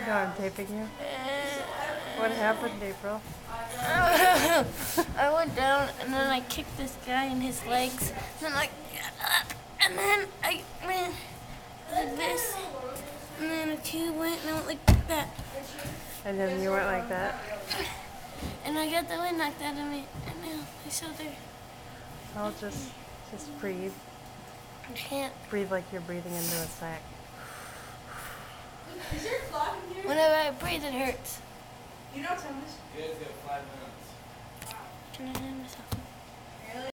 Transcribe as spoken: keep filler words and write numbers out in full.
No, I'm taping you. What happened, April? I went down and then I kicked this guy in his legs. And then I got up and then I went like this. And then a tube went and I went like that. And then you went like that? And I got the wind knocked out of me. And now my shoulder. I'll just, just breathe. I can't. Breathe like you're breathing into a sack. Is there a clock in here? Whenever I breathe, it hurts. You know, Thomas. You guys got five minutes. Can I hand myself?